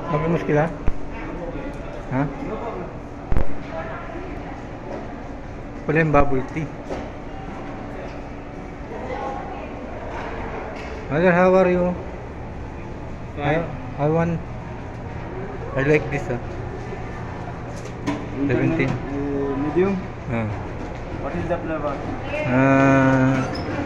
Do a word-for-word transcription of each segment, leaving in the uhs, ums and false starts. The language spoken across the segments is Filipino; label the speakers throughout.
Speaker 1: ما في مشكلة. ها Plain bubble tea. Mother, how are you? I, I want I like this. Uh. seventeen.
Speaker 2: Uh, medium.
Speaker 1: Uh.
Speaker 2: What is the flavor?
Speaker 1: Uh,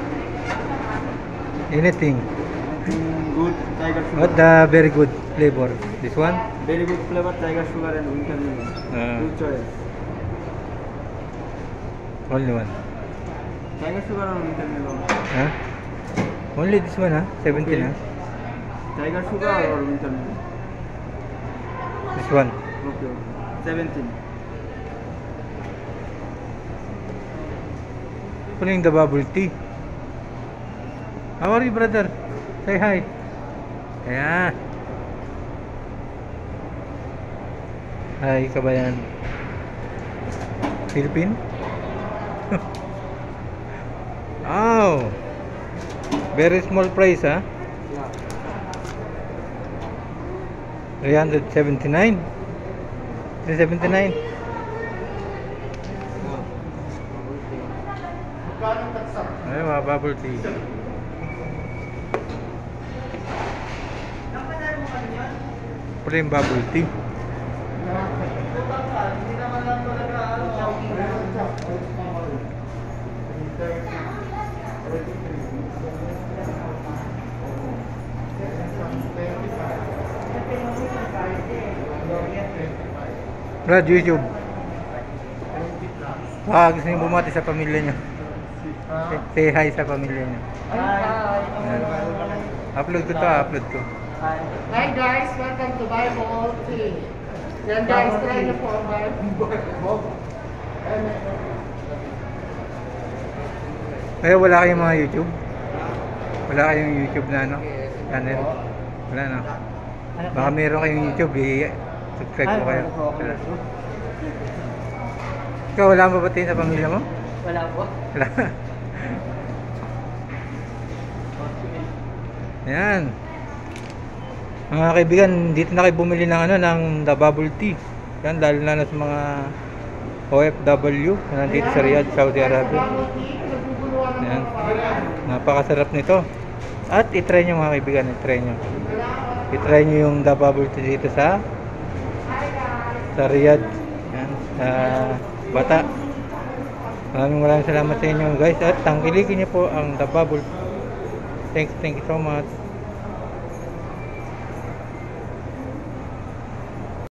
Speaker 1: anything.
Speaker 2: Anything good? Tiger sugar.
Speaker 1: What the very good flavor? This one?
Speaker 2: Very good flavor. Tiger sugar and winter melon.
Speaker 1: Uh.
Speaker 2: Two choice.
Speaker 1: Only one.
Speaker 2: Tiger sugar or winter melon?
Speaker 1: Huh? Only this one, huh? seventeen,
Speaker 2: Okay.
Speaker 1: huh?
Speaker 2: Tiger sugar or winter melon?
Speaker 1: This one.
Speaker 2: Okay. Okay. Seventeen.
Speaker 1: Putting the bubble tea. How are you, brother? Say hi. Yeah. Hi, kabayan. Philippine? Oh. Very small price, huh?
Speaker 2: Yeah.
Speaker 1: three hundred seventy-nine. three seventy-nine. Ay, mga bubble tea. Plain bubble tea. Brad, YouTube. Ah, gusto niyo bumati sa pamilya niyo. Say- Say hi sa pamilya niyo. Ayan. Upload ko to, ah, upload ko.
Speaker 3: Hi guys, welcome to Bible Tea. Yan guys, try na po ang Bible.
Speaker 1: Kaya wala kayong mga YouTube? Wala kayong YouTube na ano? Channel? Wala na. Baka meron kayong YouTube, i-subscribe ko kayo. Wala. Ikaw, wala kang babatiin sa pamilya mo?
Speaker 3: Wala po.
Speaker 1: Wala. Ayan. Mga kaibigan, dito na kayo bumili ng ano, ng the bubble tea. Yan, lalo na sa mga O F W na nandito sa Riyadh, Saudi Arabia. Ayan. Napakasarap nito. At itry nyo mga kaibigan, itry nyo. Itry nyo yung the bubble tea dito sa sa Riyadh. Ayan, sa Bata. Maraming maraming salamat sa inyo guys. At tangkilikin nyo po ang the bubble. Thanks, thank you so much.